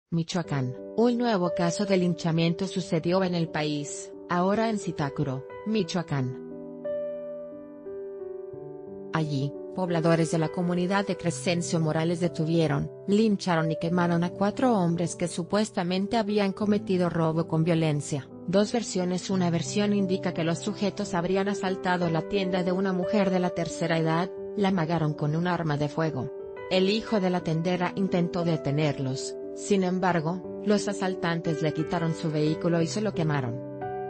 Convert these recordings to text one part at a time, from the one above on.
Michoacán. Un nuevo caso de linchamiento sucedió en el país, ahora en Zitácuaro, Michoacán. Allí, pobladores de la comunidad de Crescencio Morales detuvieron, lincharon y quemaron a 4 hombres que supuestamente habían cometido robo con violencia. Dos versiones. Una versión indica que los sujetos habrían asaltado la tienda de una mujer de la tercera edad, la amagaron con un arma de fuego. El hijo de la tendera intentó detenerlos, sin embargo, los asaltantes le quitaron su vehículo y se lo quemaron.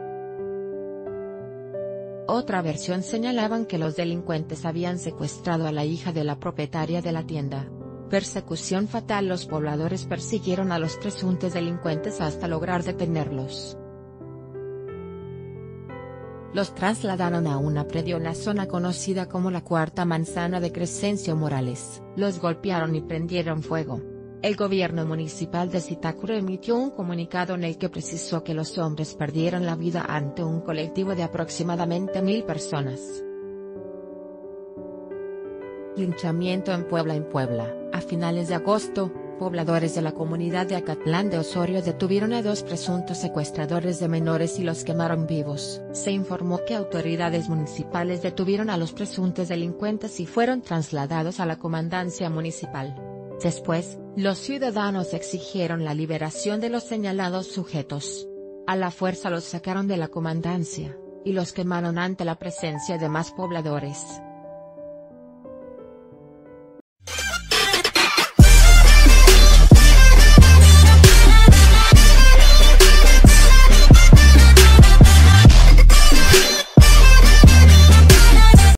Otra versión señalaban que los delincuentes habían secuestrado a la hija de la propietaria de la tienda. Persecución fatal. Los pobladores persiguieron a los presuntos delincuentes hasta lograr detenerlos. Los trasladaron a una predio en la zona conocida como la Cuarta Manzana de Crescencio Morales. Los golpearon y prendieron fuego. El gobierno municipal de Zitácuaro emitió un comunicado en el que precisó que los hombres perdieron la vida ante un colectivo de aproximadamente 1000 personas. Linchamiento en Puebla. En Puebla, a finales de agosto, pobladores de la comunidad de Acatlán de Osorio detuvieron a 2 presuntos secuestradores de menores y los quemaron vivos. Se informó que autoridades municipales detuvieron a los presuntos delincuentes y fueron trasladados a la comandancia municipal. Después, los ciudadanos exigieron la liberación de los señalados sujetos. A la fuerza los sacaron de la comandancia, y los quemaron ante la presencia de más pobladores.